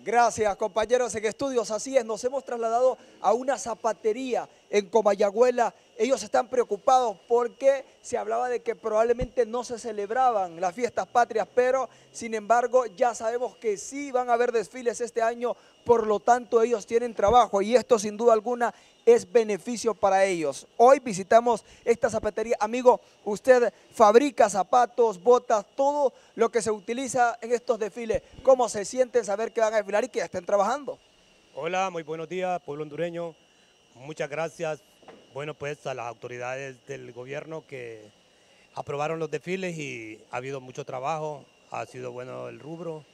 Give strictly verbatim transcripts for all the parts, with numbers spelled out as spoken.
Gracias, compañeros en estudios. Así es, nos hemos trasladado a una zapatería en Comayagüela. Ellos están preocupados porque se hablaba de que probablemente no se celebraban las fiestas patrias, pero sin embargo ya sabemos que sí van a haber desfiles este año, por lo tanto ellos tienen trabajo y esto sin duda alguna es beneficio para ellos. Hoy visitamos esta zapatería. Amigo, usted fabrica zapatos, botas, todo lo que se utiliza en estos desfiles. ¿Cómo se sienten saber que van a desfilar y que ya estén trabajando? Hola, muy buenos días, pueblo hondureño. Muchas gracias, bueno, pues a las autoridades del gobierno que aprobaron los desfiles y ha habido mucho trabajo, ha sido bueno el rubro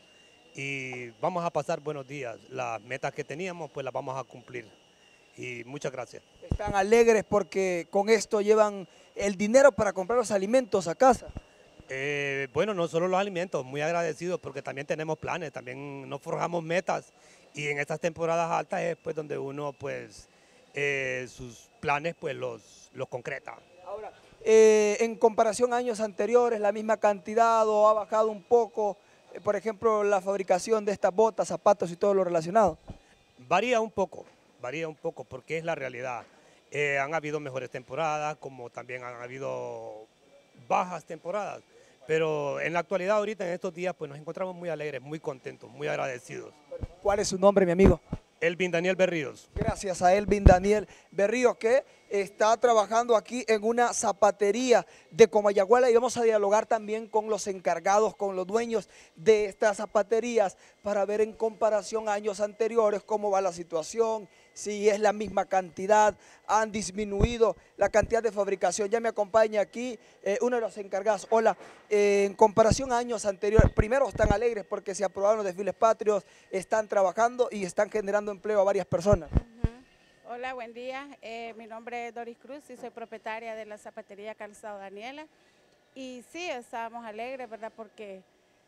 y vamos a pasar buenos días. Las metas que teníamos, pues las vamos a cumplir y muchas gracias. Están alegres porque con esto llevan el dinero para comprar los alimentos a casa. Eh, bueno, no solo los alimentos, muy agradecidos porque también tenemos planes, también nos forjamos metas y en estas temporadas altas es pues donde uno pues eh, sus planes pues los, los concreta. Ahora, eh, en comparación a años anteriores, la misma cantidad o ha bajado un poco, eh, por ejemplo, la fabricación de estas botas, zapatos y todo lo relacionado. Varía un poco, varía un poco porque es la realidad. Eh, han habido mejores temporadas, como también han habido bajas temporadas, pero en la actualidad ahorita en estos días pues nos encontramos muy alegres, muy contentos, muy agradecidos. ¿Cuál es su nombre, mi amigo? Elvin Daniel Berríos. Gracias a Elvin Daniel Berríos, que está trabajando aquí en una zapatería de Comayagüela, y vamos a dialogar también con los encargados, con los dueños de estas zapaterías para ver en comparación a años anteriores cómo va la situación, si es la misma cantidad, han disminuido la cantidad de fabricación. Ya me acompaña aquí eh, uno de los encargados. Hola, eh, en comparación a años anteriores, primero están alegres porque se aprobaron los desfiles patrios, están trabajando y están generando empleo a varias personas. Uh-huh. Hola, buen día. Eh, mi nombre es Doris Cruz y soy propietaria de la zapatería Calzado Daniela. Y sí, estábamos alegres, ¿verdad? Porque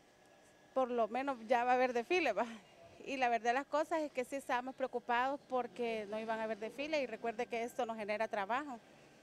por lo menos ya va a haber desfile, ¿va? Y la verdad de las cosas es que sí estábamos preocupados porque no iban a haber desfile y recuerde que esto nos genera trabajo.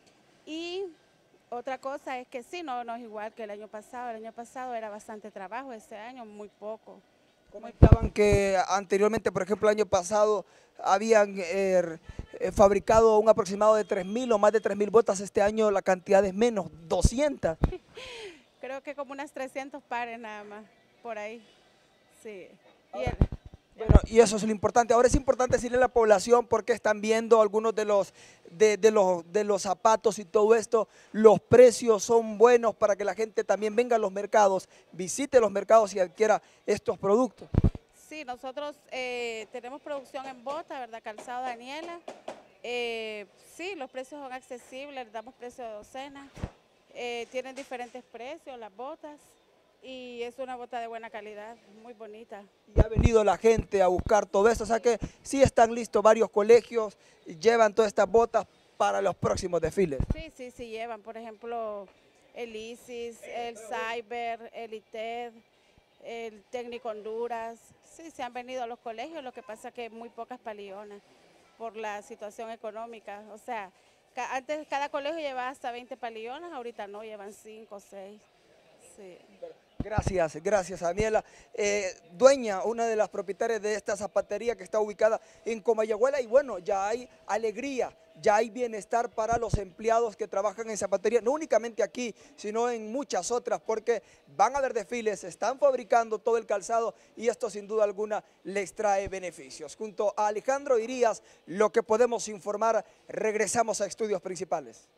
Y otra cosa es que sí, no, no es igual que el año pasado. El año pasado era bastante trabajo, este año muy poco. Comentaban que anteriormente, por ejemplo, el año pasado habían eh, eh, fabricado un aproximado de tres mil o más de tres mil botas. Este año la cantidad es menos, doscientas. Creo que como unas trescientos pares nada más, por ahí. Sí. Y el, Bueno, y eso es lo importante. Ahora es importante decirle a la población porque están viendo algunos de los, de, de, los, de los zapatos y todo esto. Los precios son buenos para que la gente también venga a los mercados, visite los mercados y adquiera estos productos. Sí, nosotros eh, tenemos producción en bota, ¿verdad? Calzado Daniela. Eh, sí, los precios son accesibles, damos precio de docena. Eh, tienen diferentes precios las botas. Y es una bota de buena calidad, muy bonita. Y ha venido la gente a buscar todo esto, o sea que sí están listos varios colegios, llevan todas estas botas para los próximos desfiles. Sí, sí, sí llevan, por ejemplo, el ISIS, el Cyber, el I T E D, el Técnico Honduras. Sí, se han venido a los colegios, lo que pasa que muy pocas palillonas por la situación económica. O sea, ca antes cada colegio llevaba hasta veinte palillonas, ahorita no, llevan cinco o seis. Sí. Gracias, gracias Daniela. Eh, dueña, una de las propietarias de esta zapatería que está ubicada en Comayagüela, y bueno, ya hay alegría, ya hay bienestar para los empleados que trabajan en zapatería, no únicamente aquí, sino en muchas otras, porque van a haber desfiles, están fabricando todo el calzado y esto sin duda alguna les trae beneficios. Junto a Alejandro Irías, lo que podemos informar, regresamos a estudios principales.